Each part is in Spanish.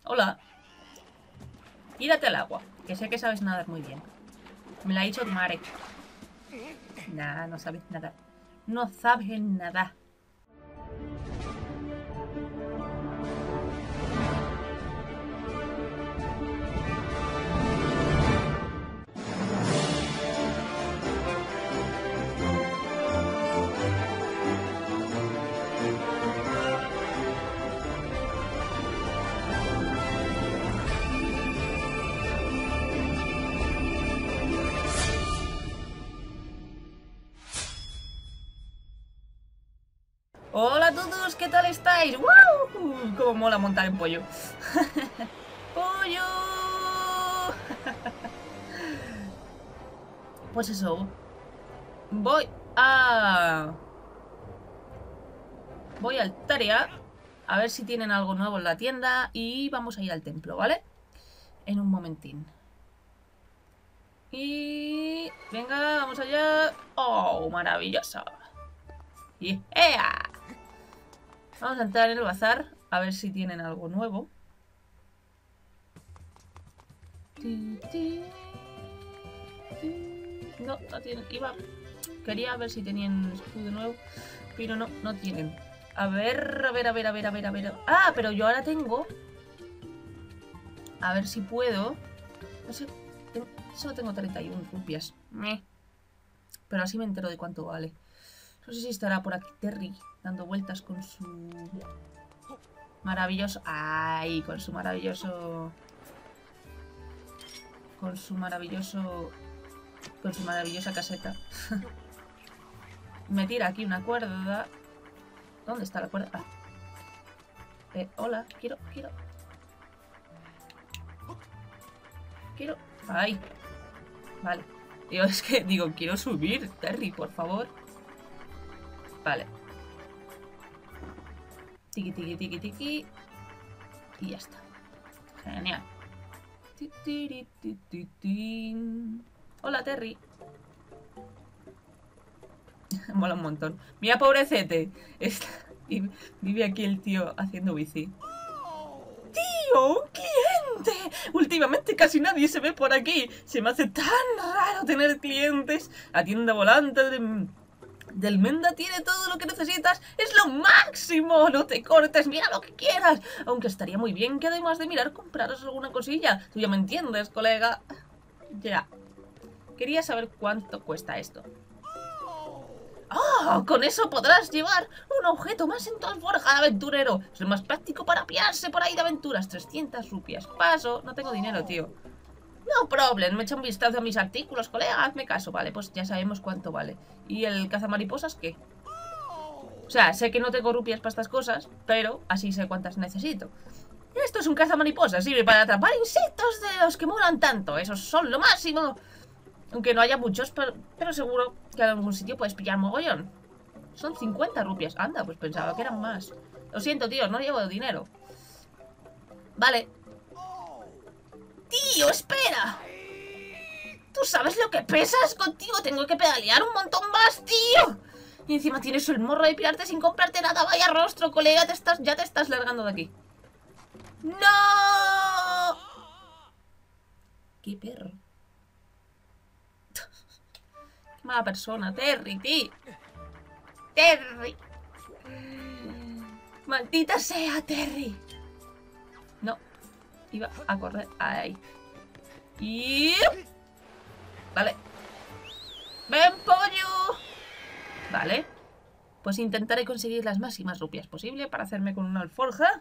Hola. Tírate al agua, que sé que sabes nadar muy bien. Me lo ha dicho tu madre. Nah, no sabes nadar. No sabes nadar. Hola a todos, ¿qué tal estáis? ¡Wow! Cómo mola montar en pollo. ¡Pollo! Pues eso. Voy al Taria a ver si tienen algo nuevo en la tienda y vamos a ir al templo, ¿vale? En un momentín. Y... venga, vamos allá. ¡Oh, maravilloso! ¡Yeah! Vamos a entrar en el bazar a ver si tienen algo nuevo. No, no tienen. Quería ver si tenían escudo nuevo, pero no tienen. A ver. Ah, pero yo ahora tengo. A ver si puedo. No sé. Solo tengo 31 rupias. Pero así me entero de cuánto vale. No sé si estará por aquí Terry dando vueltas con su maravilloso... ¡Ay! Con su maravillosa caseta. Me tira aquí una cuerda. ¿Dónde está la cuerda? Hola, quiero. ¡Ay! Vale. Es que digo, quiero subir, Terry, por favor. Vale. Tiki. Y ya está. Genial. Hola, Terry. Mola un montón. Mira, pobrecete. Vive aquí el tío haciendo bici. ¡Tío! ¡Un cliente! Últimamente casi nadie se ve por aquí. Se me hace tan raro tener clientes. La tienda volante del Menda tiene todo lo que necesitas. ¡Es lo máximo! No te cortes, mira lo que quieras. Aunque estaría muy bien que además de mirar compraras alguna cosilla. Tú ya me entiendes, colega. Ya. Quería saber cuánto cuesta esto. ¡Oh! Con eso podrás llevar un objeto más en tu alforja de aventurero. Es lo más práctico para piarse por ahí de aventuras. 300 rupias. Paso. No tengo dinero, tío. No problem. Me echa un vistazo a mis artículos, colega. Hazme caso. Vale, pues ya sabemos cuánto vale. ¿Y el cazamariposas qué? O sea, sé que no tengo rupias para estas cosas, pero así sé cuántas necesito. Esto es un cazamariposas. Sirve para atrapar insectos de los que molan tanto. Esos son lo máximo. Aunque no haya muchos, pero seguro que en algún sitio puedes pillar mogollón. Son 50 rupias. Anda, pues pensaba que eran más. Lo siento, tío, no llevo dinero. Vale. ¡Tío, espera! ¿Tú sabes lo que pesas? Contigo tengo que pedalear un montón más, tío. Y encima tienes el morro de pirarte sin comprarte nada. Vaya rostro, colega, ya te estás largando de aquí. ¡No! ¡Qué perro! ¡Qué mala persona! ¡Terry, tío! ¡Terry! ¡Maldita sea, Terry! No. Iba a correr ahí. Y... vale. ¡Ven, pollo! Vale. Pues intentaré conseguir las máximas rupias posible para hacerme con una alforja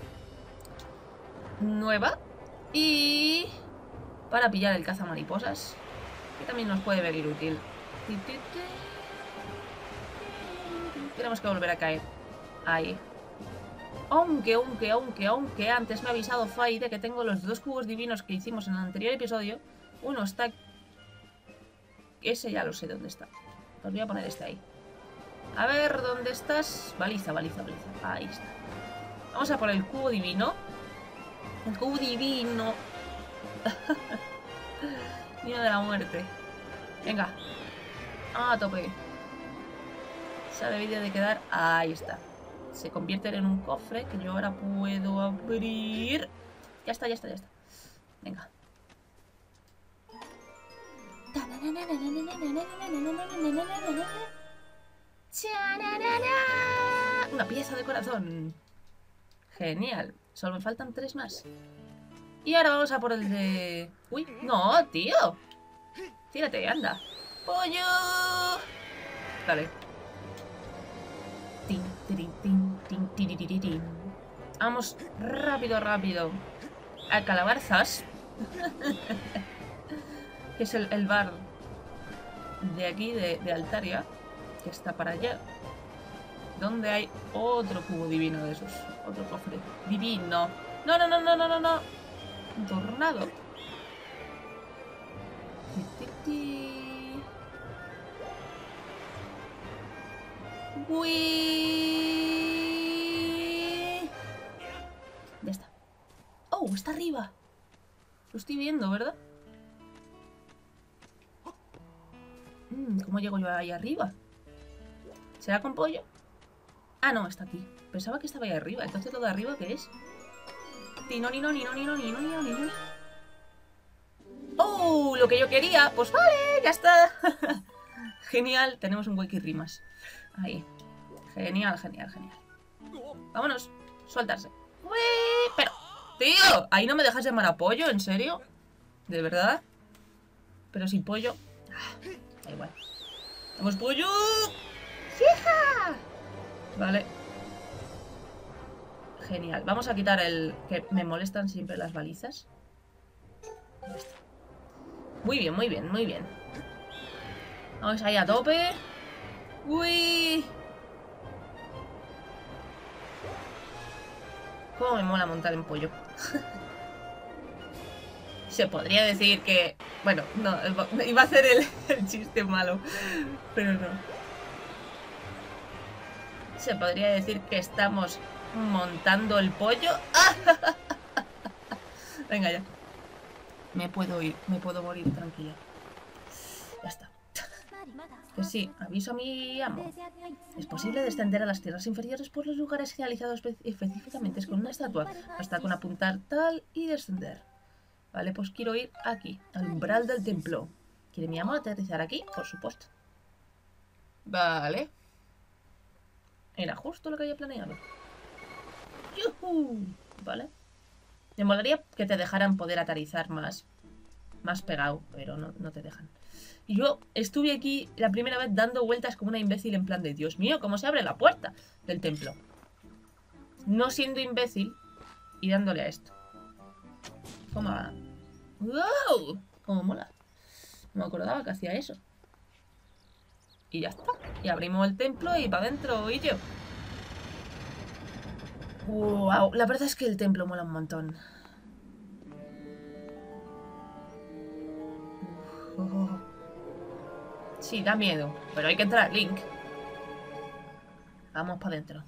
nueva. Y... para pillar el cazamariposas, que también nos puede venir útil. Tenemos que volver a caer. Ahí. Aunque antes me ha avisado Fai de que tengo los 2 cubos divinos que hicimos en el anterior episodio. Uno está... ese ya lo sé dónde está. Pues voy a poner este ahí. A ver, ¿dónde estás? Baliza. Ahí está. Vamos a por el cubo divino. El cubo divino. Niño de la muerte. Venga. A tope. Se ha debido de quedar. Ahí está. Se convierte en un cofre que yo ahora puedo abrir. Ya está, ya está, ya está. Venga. Una pieza de corazón. Genial. Solo me faltan 3 más. Y ahora vamos a por el de... Uy, no, tío. Tírate, anda. ¡Pollo! Vale. Tin, tirin, tin, tin, tiririririn. Vamos, rápido, rápido. A Calabazas. Que es el bar de aquí, de Altaria. Que está para allá. Donde hay otro cubo divino de esos. Otro cofre divino. No, no, no, no, no, no, no. Un tornado. Uy. ¿Dónde está? Oh, está arriba. Lo estoy viendo, ¿verdad? ¿Cómo llego yo ahí arriba? ¿Será con pollo? Ah, no, está aquí. Pensaba que estaba ahí arriba. Entonces, ¿lo de arriba qué es? ¡Oh! Lo que yo quería. Pues vale, ya está. Genial. Tenemos un wiki rimas. Ahí. Genial, genial, genial. Vámonos. Sueltarse. ¡Uy! Pero, tío, ahí no me dejas llamar a pollo, ¿en serio? ¿De verdad? Pero sin pollo. Da igual. ¡Vamos, pollo! ¡Fija! Vale. Genial. Vamos a quitar el... que me molestan siempre las balizas. Muy bien, muy bien, muy bien. Vamos ahí a tope. ¡Uy! Cómo me mola montar en pollo. Se podría decir que... Bueno, no, iba a hacer el chiste malo. Pero no. Se podría decir que estamos montando el pollo. Venga ya. Me puedo ir, me puedo morir tranquila. Ya está. Que sí, aviso a mi amo. Es posible descender a las tierras inferiores por los lugares señalizados específicamente con una estatua. Basta con apuntar tal y descender. Vale, pues quiero ir aquí, al umbral del templo. ¿Quiere mi amo aterrizar aquí? Por supuesto. Vale. Era justo lo que había planeado. ¡Yuhu! Vale. Me molaría que te dejaran poder aterrizar más pegado, pero no te dejan. Y yo estuve aquí la primera vez dando vueltas como una imbécil en plan de Dios mío, ¿cómo se abre la puerta del templo? No siendo imbécil y dándole a esto. ¿Cómo? ¡Wow! ¡Cómo mola! No me acordaba que hacía eso. Y ya está. Y abrimos el templo y para adentro y yo. ¡Wow! La verdad es que el templo mola un montón. Sí, da miedo. Pero hay que entrar, Link. Vamos para adentro.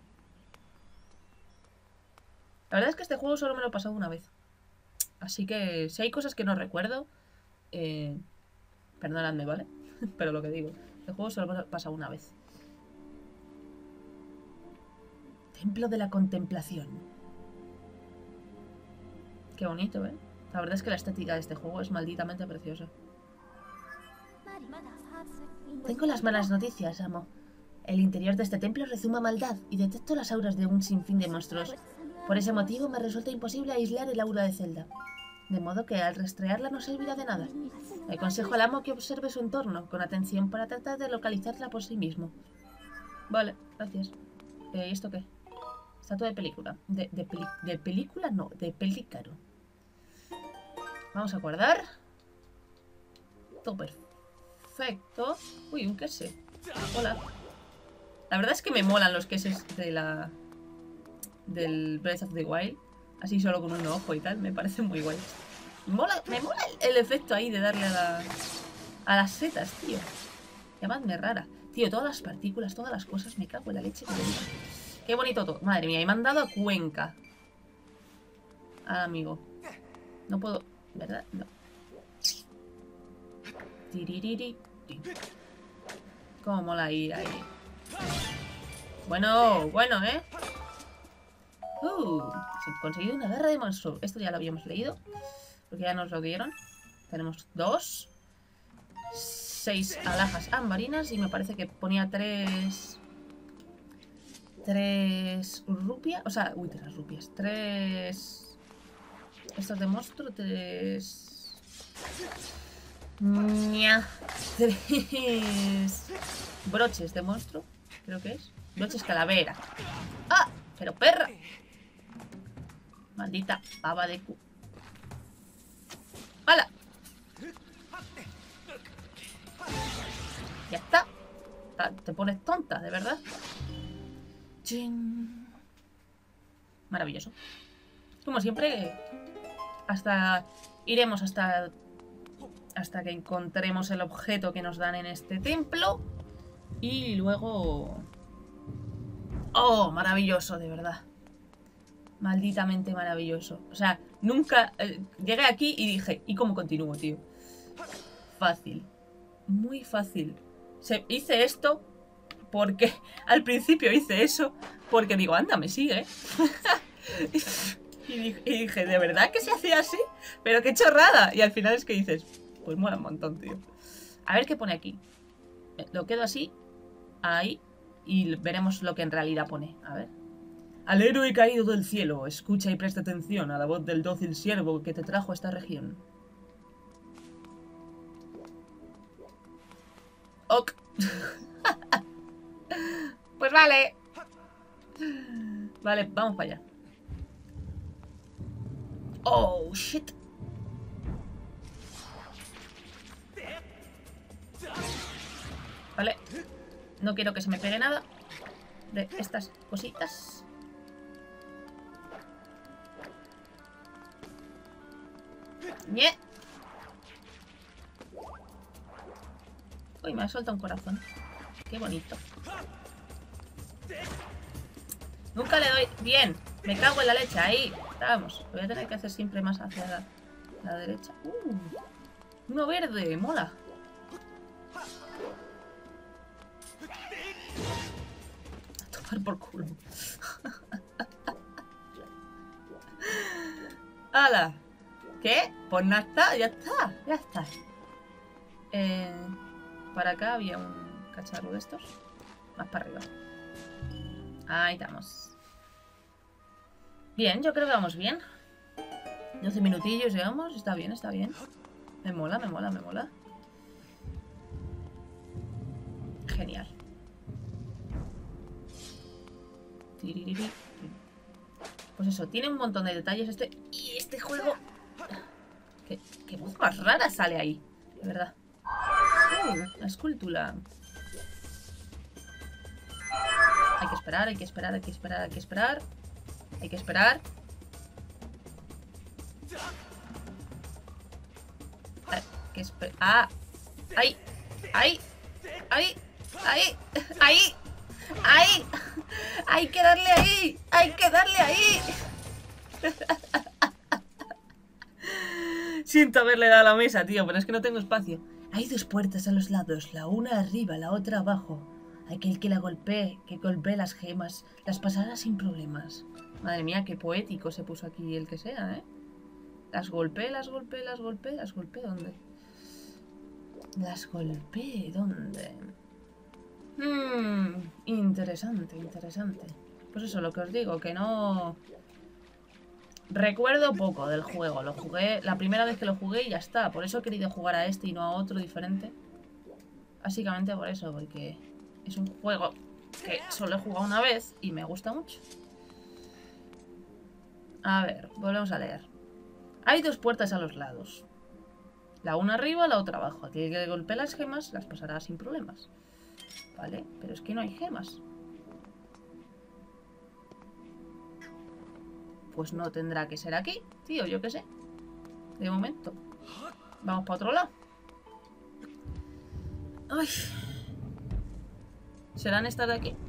La verdad es que este juego solo me lo he pasado una vez. Así que si hay cosas que no recuerdo, perdonadme, ¿vale? Pero lo que digo, este juego solo me lo he pasado una vez. Templo de la Contemplación. Qué bonito, ¿eh? La verdad es que la estética de este juego es malditamente preciosa. Tengo las malas noticias, amo. El interior de este templo rezuma maldad y detecto las auras de un sinfín de monstruos. Por ese motivo me resulta imposible aislar el aura de Zelda. De modo que al rastrearla no servirá de nada. Le aconsejo al amo que observe su entorno con atención para tratar de localizarla por sí mismo. Vale, gracias. ¿Y esto qué? Estatua de película. ¿De película? No, de pelícaro. Vamos a guardar. Todo perfecto. Uy, un queso. Hola. La verdad es que me molan los quesos del Breath of the Wild. Así solo con un ojo y tal. Me parece muy guay. Me mola el efecto ahí de darle a las setas, tío. Llamadme rara. Tío, todas las partículas, todas las cosas. Me cago en la leche que me diga. Qué bonito todo. Madre mía, y me han dado a Cuenca. Ah, amigo. No puedo... ¿Verdad? No. Tiririri. Cómo mola ir ahí. Bueno, ¿eh? Se ha conseguido una garra de monstruo. Esto ya lo habíamos leído, porque ya nos lo dieron. Tenemos 2. 6 alhajas ambarinas y me parece que ponía 3 rupias. O sea, 3 rupias. 3... Estos de monstruo, 3... 3 broches de monstruo, creo que es. Broches calavera. ¡Ah! Pero perra. Maldita baba de cu. ¡Hala! Ya está. Te pones tonta, de verdad. ¡Chin! Maravilloso. Como siempre, iremos hasta que encontremos el objeto que nos dan en este templo. Y luego... ¡Oh! Maravilloso, de verdad. Malditamente maravilloso. O sea, nunca... llegué aquí y dije, ¿y cómo continúo, tío? Fácil. Muy fácil. Hice esto porque... Al principio hice eso porque digo, anda, me sigue. y dije, ¿de verdad que se hacía así? Pero qué chorrada. Y al final es que dices, pues mola un montón, tío. A ver qué pone aquí. Lo quedo así. Ahí. Y veremos lo que en realidad pone. A ver. Al héroe caído del cielo, escucha y presta atención a la voz del dócil siervo que te trajo a esta región. Ok. Pues vale. Vale, vamos para allá. Oh, shit. Vale. No quiero que se me pegue nada de estas cositas. ¡Nie! Uy, me ha soltado un corazón. Qué bonito. Nunca le doy... Bien. Me cago en la leche. Ahí. Vamos. Voy a tener que hacer siempre más hacia la derecha. Uno verde. Mola. A tomar por culo. ¡Hala! ¿Qué? Pues nada está. Ya está. Ya está. Para acá había un cacharro de estos. Más para arriba. Ahí estamos. Bien, yo creo que vamos bien. 12 minutillos llevamos. Está bien, está bien. Me mola, me mola, me mola. Genial. Pues eso, tiene un montón de detalles y este juego. ¿Qué voz más rara sale ahí? De verdad. La escultura. Hay que esperar, hay que esperar, hay que esperar, hay que esperar. Hay que esperar. ¡Ah! ¡Ahí! ¡Ahí! ¡Ahí! ¡Ahí! ¡Ahí! ¡Ahí! ¡Hay que darle ahí! ¡Hay que darle ahí! Siento haberle dado a la mesa, tío, pero es que no tengo espacio. Hay 2 puertas a los lados, la una arriba, la otra abajo. Aquel que golpee las gemas, las pasará sin problemas. Madre mía, qué poético se puso aquí el que sea, ¿eh? Las golpeé, las golpeé, las golpeé, las golpeé, ¿dónde? Las golpeé, ¿dónde? Interesante, interesante. Pues eso, lo que os digo, que no... Recuerdo poco del juego, lo jugué la primera vez que lo jugué y ya está. Por eso he querido jugar a este y no a otro diferente. Básicamente por eso, porque es un juego que solo he jugado una vez y me gusta mucho. A ver, volvemos a leer. Hay 2 puertas a los lados. La una arriba, la otra abajo. Aquel que golpee las gemas las pasará sin problemas. Vale, pero es que no hay gemas. Pues no tendrá que ser aquí, tío, yo qué sé. De momento. Vamos para otro lado. Ay. ¿Serán estas de aquí?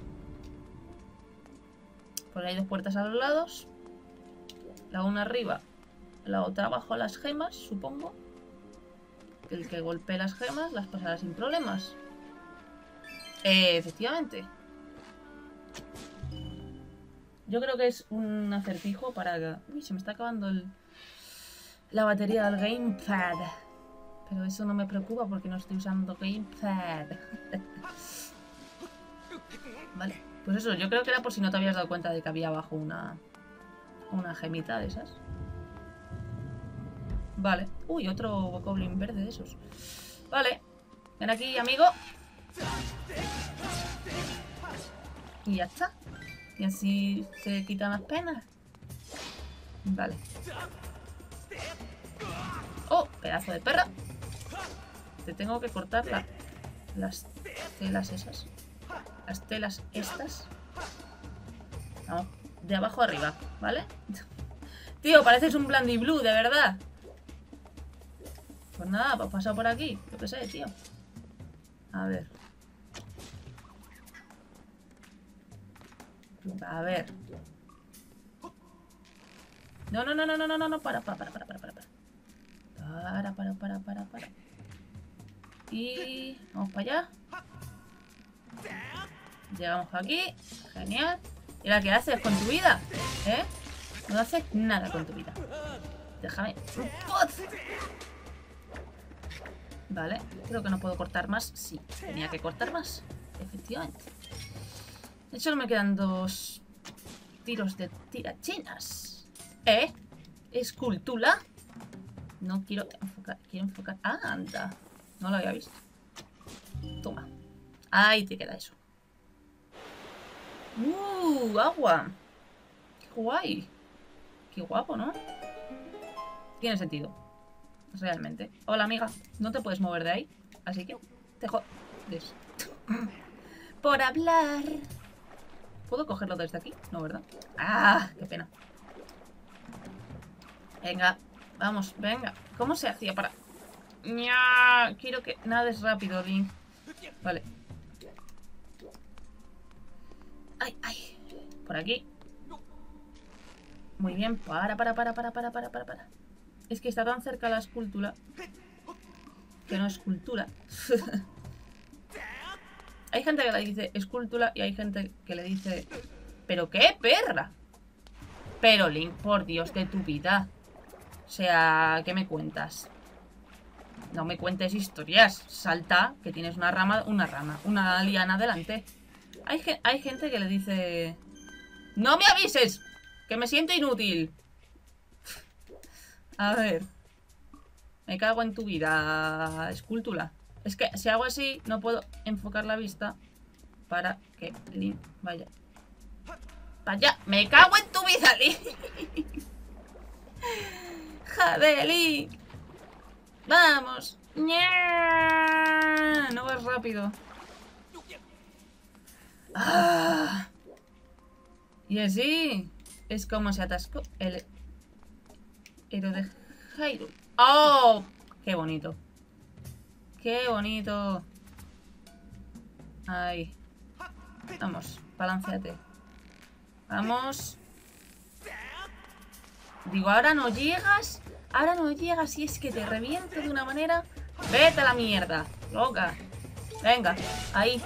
Pues hay 2 puertas a los lados. La una arriba, la otra abajo las gemas, supongo. El que golpee las gemas las pasará sin problemas. Efectivamente. Yo creo que es un acertijo para... Uy, se me está acabando la batería del gamepad. Pero eso no me preocupa porque no estoy usando gamepad. Vale, pues eso, yo creo que era por si no te habías dado cuenta de que había abajo una gemita de esas. Vale. Uy, otro goblin verde de esos. Vale. Ven aquí, amigo. Y ya está. Y así se quitan las penas. Vale. Oh, pedazo de perra. Te tengo que cortar las telas esas. Las telas estas. Vamos, de abajo arriba, ¿vale? Tío, pareces un Blandiblue, de verdad. Pues nada, pues pasa por aquí. Yo qué sé, tío. A ver. A ver. No, no, no, no, no, no, no, para. Para. Y vamos para allá. Llegamos aquí. Genial. ¿Y ahora qué haces con tu vida? ¿Eh? No haces nada con tu vida. Déjame. Vale, creo que no puedo cortar más. Sí, tenía que cortar más. Efectivamente. De hecho, me quedan 2 tiros de tirachinas. ¿Eh? ¿Escultura? No quiero enfocar. Quiero enfocar. Ah, anda. No lo había visto. Toma. Ahí te queda eso. Agua. Qué guay. Qué guapo, ¿no? Tiene sentido. Realmente. Hola, amiga. No te puedes mover de ahí. Así que te jodes. Por hablar. ¿Puedo cogerlo desde aquí? No, ¿verdad? ¡Ah! ¡Qué pena! Venga. Vamos, venga. ¿Cómo se hacía para...? ¡Nya! Quiero que nades rápido, Link. Vale. ¡Ay, ay! Por aquí. Muy bien. Para. Es que está tan cerca la escultura que no es escultura. Hay gente que le dice escultura y hay gente que le dice... ¿Pero qué, perra? Pero, Link, por Dios de tu vida. O sea, ¿qué me cuentas? No me cuentes historias. Salta, que tienes una liana delante. Hay gente que le dice... ¡No me avises! ¡Que me siento inútil! A ver. Me cago en tu vida, escultura. Es que si hago así, no puedo enfocar la vista para que Link vaya. ¡Vaya! ¡Me cago en tu vida, Link! ¡Joder, Link! ¡Vamos! ¡Nya! No vas rápido. ¡Ah! Y así es como se atascó el héroe de Hyrule. ¡Oh! ¡Qué bonito! ¡Qué bonito! Ahí. Vamos, balanceate. Vamos. Digo, ahora no llegas. Ahora no llegas y es que te reviento de una manera. ¡Vete a la mierda! ¡Loca! Venga, ahí.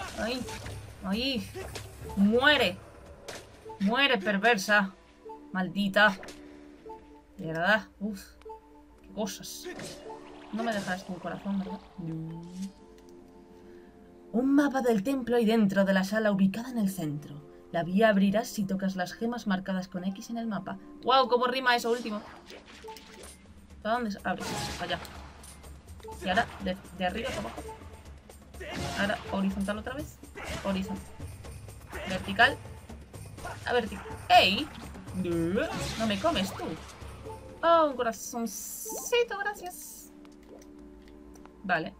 ¡Muere! ¡Muere, perversa! ¡Maldita! De verdad, uff. ¡Qué cosas! No me dejarás tu corazón, ¿verdad? No. Un mapa del templo hay dentro de la sala ubicada en el centro. La vía abrirás si tocas las gemas marcadas con X en el mapa. ¡Wow! ¿Cómo rima eso último? ¿Para dónde abre? Allá. Y ahora, de arriba para abajo. Ahora, horizontal otra vez. Horizontal. Vertical. A vertical. ¡Ey! No me comes tú. Oh, un corazoncito, gracias. Vale.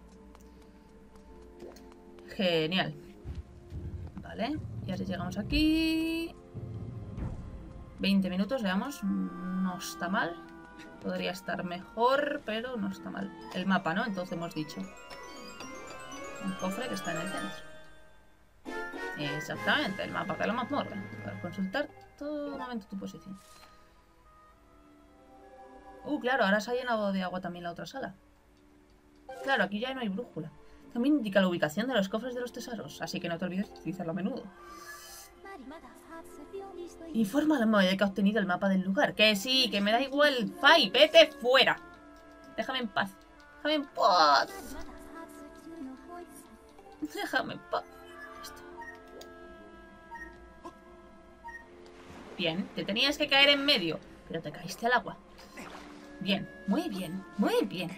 Genial. Vale. Y ahora llegamos aquí. 20 minutos, veamos. No está mal. Podría estar mejor, pero no está mal. El mapa, ¿no? Entonces hemos dicho. Un cofre que está en el centro. Exactamente, el mapa que lo mazmorra. Para consultar todo momento tu posición. Claro, ahora se ha llenado de agua también la otra sala. Claro, aquí ya no hay brújula. También indica la ubicación de los cofres de los tesoros, así que no te olvides de utilizarlo a menudo. Informa a la móvil que ha obtenido el mapa del lugar. Que sí, que me da igual. Fai, vete fuera. Déjame en paz. Déjame en paz. Déjame en paz. Bien, te tenías que caer en medio, pero te caíste al agua. Bien, muy bien, muy bien.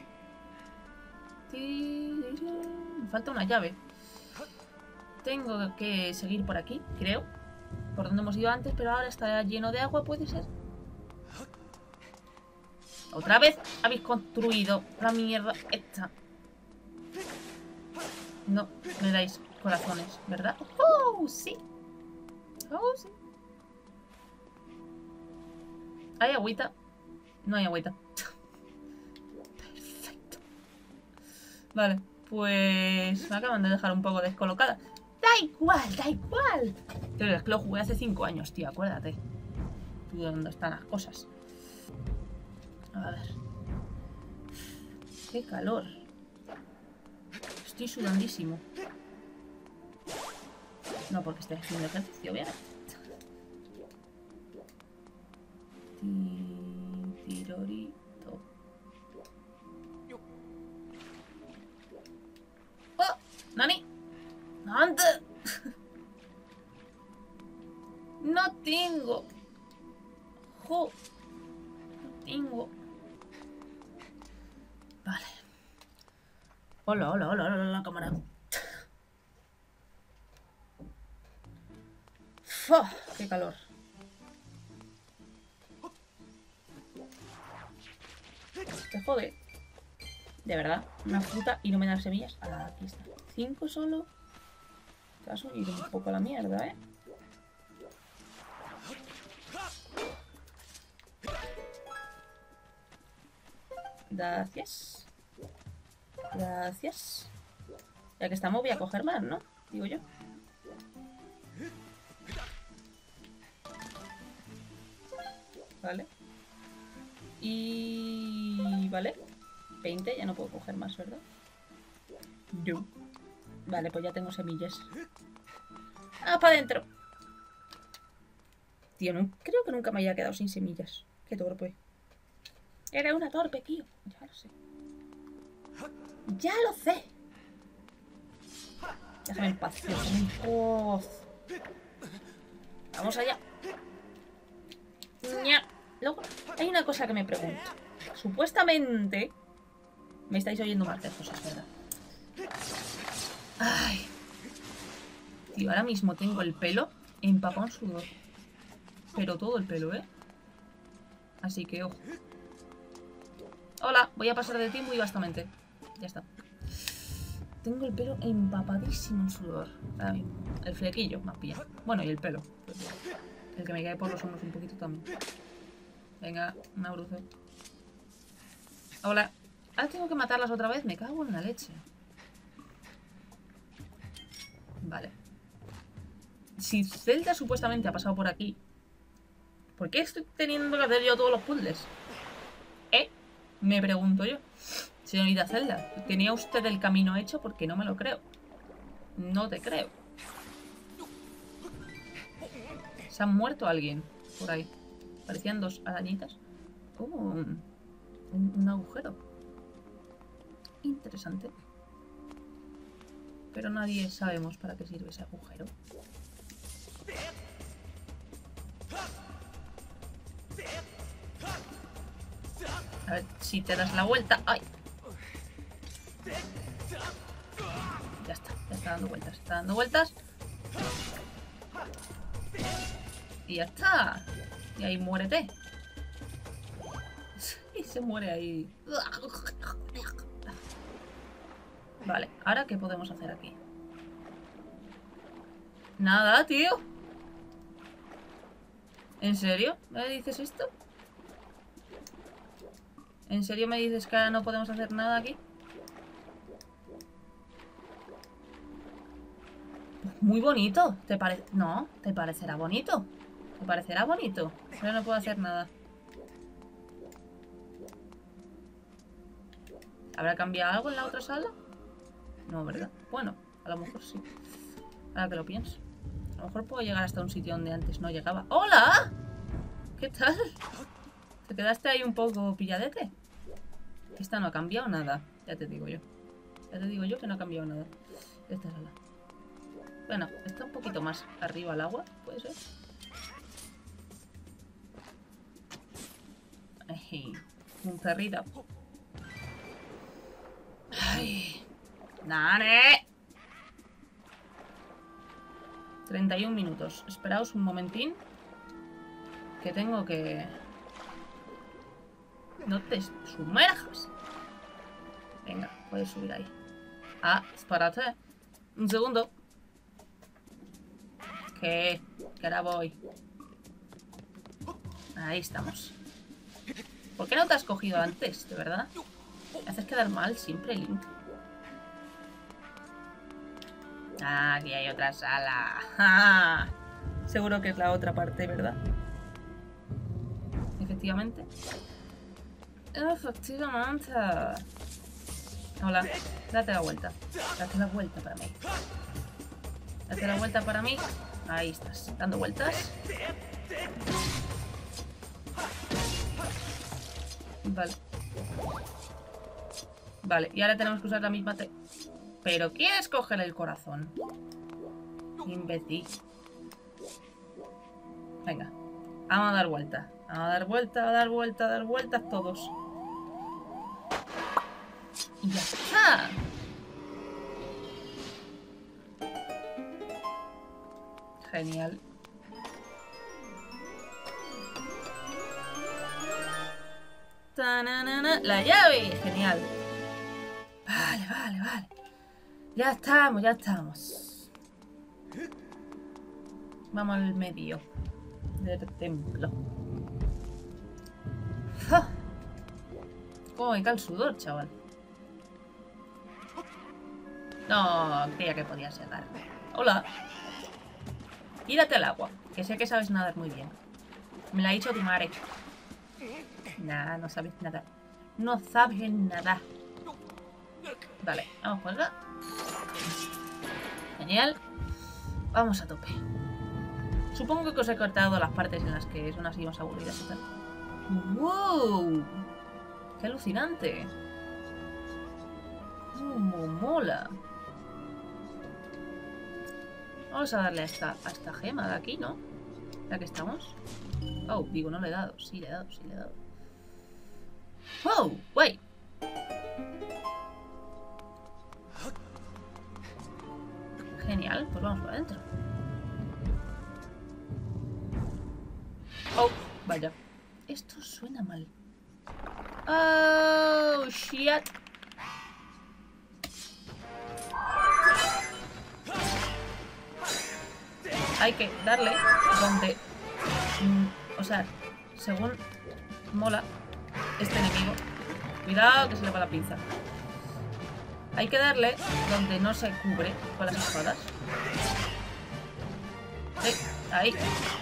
Me falta una llave. Tengo que seguir por aquí, creo. Por donde hemos ido antes, pero ahora está lleno de agua, ¿puede ser? Otra vez habéis construido la mierda esta. No me dais corazones, ¿verdad? ¡Oh, sí! ¡Oh, sí! ¿Hay agüita? No hay agüita. Perfecto. Vale, pues me acaban de dejar un poco descolocada. Da igual, da igual. Pero es que lo jugué hace 5 años, tío, acuérdate. Tú dónde están las cosas. A ver. Qué calor. Estoy sudandísimo. No porque esté haciendo ejercicio, bien. Tirorito. ¡Oh! ¡Nani! ¡Ande! No tengo. Jo. No tengo. Vale. Hola, hola, hola, hola, hola, cámara. ¡Fua! ¡Qué calor! Te jode. De verdad, una fruta y no me dan semillas. Ah, aquí está. 5 solo. Te vas a ir un poco a la mierda, ¿eh? Gracias. Gracias. Ya que estamos voy a coger más, ¿no? Digo yo. Vale. Y... Vale. 20, ya no puedo coger más, ¿verdad? No. Vale, pues ya tengo semillas. ¡Ah, para adentro! Tío, no, creo que nunca me haya quedado sin semillas. Qué torpe. Era una torpe, tío. Ya lo sé. ¡Ya lo sé! Déjame en paz, tío. Déjame en paz. Vamos allá. Ña. Luego, hay una cosa que me pregunto. Supuestamente... Me estáis oyendo más de cosas, ¿verdad? Ay. Tío, ahora mismo tengo el pelo empapado en sudor. Pero todo el pelo, ¿eh? Así que, ojo. Hola, voy a pasar de ti muy vastamente. Ya está. Tengo el pelo empapadísimo en sudor. Ahora mismo. El flequillo, más bien. Bueno, y el pelo. El que me cae por los hombros un poquito también. Venga, una bruce. Hola. Ahora tengo que matarlas otra vez. Me cago en la leche. Vale. Si Zelda supuestamente ha pasado por aquí, ¿por qué estoy teniendo que hacer yo todos los puzzles? Me pregunto yo. Señorita Zelda, ¿tenía usted el camino hecho? Porque no me lo creo. No te creo. Se ha muerto alguien por ahí. Parecían 2 arañitas. Un agujero. Interesante. Pero nadie sabemos para qué sirve ese agujero. A ver si te das la vuelta. ¡Ay! Ya está dando vueltas. Está dando vueltas. Y ya está. Y ahí muérete. Y se muere ahí. Vale, ¿ahora qué podemos hacer aquí? Nada, tío. ¿En serio? ¿Me dices esto? ¿En serio me dices que ahora no podemos hacer nada aquí? Muy bonito. ¿Te parece? No, ¿te parecerá bonito? ¿Te parecerá bonito? Pero no puedo hacer nada. ¿Habrá cambiado algo en la otra sala? No, ¿verdad? Bueno, a lo mejor sí. Ahora que lo pienso. lo mejor puedo llegar hasta un sitio donde antes no llegaba. ¡Hola! ¿Qué tal? ¿Te quedaste ahí un poco pilladete? Esta no ha cambiado nada. Ya te digo yo. Ya te digo yo que no ha cambiado nada. Esta es la... Bueno, está un poquito más arriba el agua. ¿Puede ser? Ay, un perrito. Ay. ¡Nane! 31 minutos. Esperaos un momentín. Que tengo que... No te sumerjas. Venga, puedes subir ahí. Ah, espérate. Un segundo. Que ahora voy. Ahí estamos. ¿Por qué no te has cogido antes, de verdad? Me haces quedar mal siempre, Link. Ah, aquí hay otra sala. ¡Ja! Seguro que es la otra parte, ¿verdad? Efectivamente. Efectivamente. Hola, date la vuelta. Date la vuelta para mí. Date la vuelta para mí. Ahí estás, dando vueltas. Vale. Vale, y ahora tenemos que usar la misma T. ¿Pero quieres coger el corazón? Imbécil. Venga, vamos a dar vuelta. Vamos a dar vuelta, a dar vuelta, a dar vueltas todos. Y ya está. Genial. ¡Tananana! La llave. Genial. Vale, vale, vale. Ya estamos, ya estamos. Vamos al medio del templo. ¡Ah! ¿Cómo me cae el sudor, chaval? No, creía que podías llegar. Hola. Tírate al agua, que sé que sabes nadar muy bien. Me la ha dicho tu madre. Nah, no sabes nada. No sabes nada. Vale, vamos por acá. Genial. Vamos a tope. Supongo que os he cortado las partes en las que son así más aburridas y tal. ¡Wow! ¡Qué alucinante! ¡Cómo mola! Vamos a darle a esta gema de aquí, ¿no? ¿La que estamos? Oh, digo, no le he dado. Sí, le he dado, sí, le he dado. ¡Wow! ¡Guay! Genial, pues vamos para adentro. Oh, vaya. Esto suena mal. Oh, shit. Hay que darle donde... o sea, según mola este enemigo. Cuidado que se le va la pinza. Hay que darle donde no se cubre con las espadas. Sí, ahí.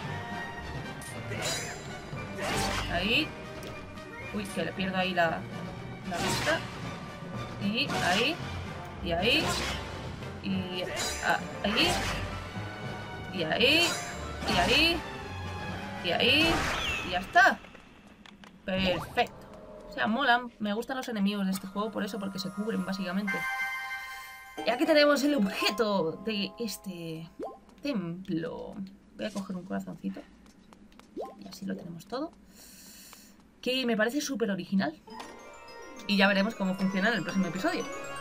Ahí. Uy, que le pierdo ahí la vista. Y ahí. Y ahí. Y ahí. Y ahí. Y ahí. Y ahí. Y ya está. Perfecto. O sea, molan. Me gustan los enemigos de este juego por eso, porque se cubren básicamente. Y aquí tenemos el objeto de este templo. Voy a coger un corazoncito. Y así lo tenemos todo. Que me parece súper original. Y ya veremos cómo funciona en el próximo episodio.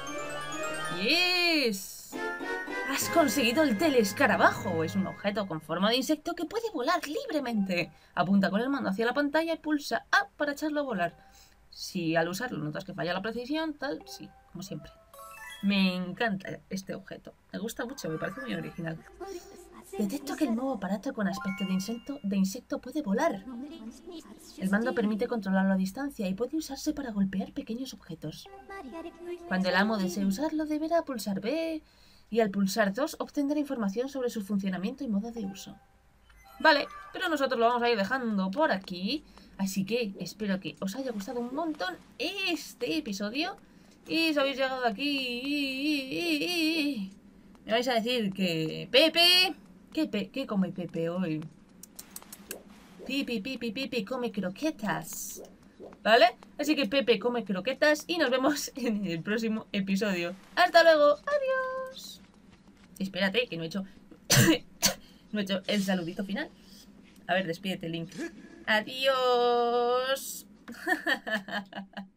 ¡Yes! ¡Has conseguido el telescarabajo! Es un objeto con forma de insecto que puede volar libremente. Apunta con el mando hacia la pantalla y pulsa A para echarlo a volar. Si al usarlo notas que falla la precisión, tal, sí, como siempre. Me encanta este objeto. Me gusta mucho, me parece muy original. Detecto que el nuevo aparato con aspecto de insecto puede volar. El mando permite controlarlo a distancia y puede usarse para golpear pequeños objetos. Cuando el amo desee usarlo, deberá pulsar B y al pulsar 2 obtendrá información sobre su funcionamiento y modo de uso. Vale, pero nosotros lo vamos a ir dejando por aquí. Así que espero que os haya gustado un montón este episodio. Y si habéis llegado aquí, me vais a decir que Pepe ¿Qué come Pepe hoy? Pipi, Pipi, Pipi come croquetas. ¿Vale? Así que Pepe come croquetas y nos vemos en el próximo episodio. ¡Hasta luego! ¡Adiós! Espérate, que no he hecho... no he hecho el saludito final. A ver, despídete, Link. ¡Adiós!